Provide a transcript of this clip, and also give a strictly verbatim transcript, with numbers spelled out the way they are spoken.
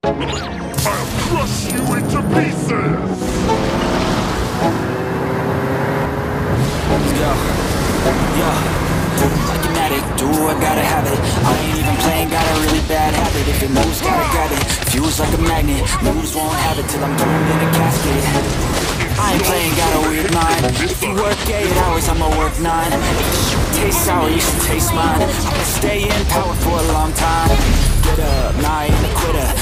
I'll crush you into pieces! Yo, yo, like an addict, do I gotta have it. I ain't even playing, got a really bad habit. If it moves, gotta grab it, feels like a magnet. Moves won't have it till I'm thrown in a casket. I ain't playing, got a weird mind. If you work eight hours, I'ma work nine. If you taste sour, you should taste mine. I'ma stay in power for a long time. Get up, nah, I ain't a quitter.